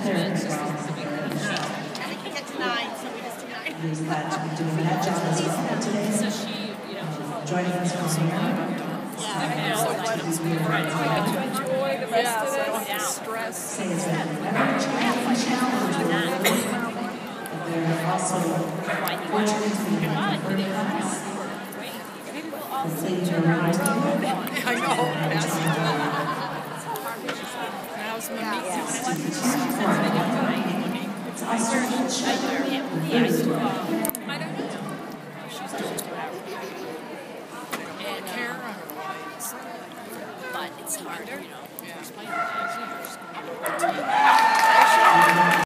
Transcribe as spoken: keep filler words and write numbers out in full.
Heather as well. And we can get to nine, so we just do nine. He's glad to be doing that job as well today. So she, you know, Joining us from here. Yeah. So glad it's good. I get to enjoy the rest yeah, of so I it. don't have to Stress. Say it's a challenge. But they're also fortunate to be in the third class. Completing their ride. I know. How's my meat? It's also yeah, I do.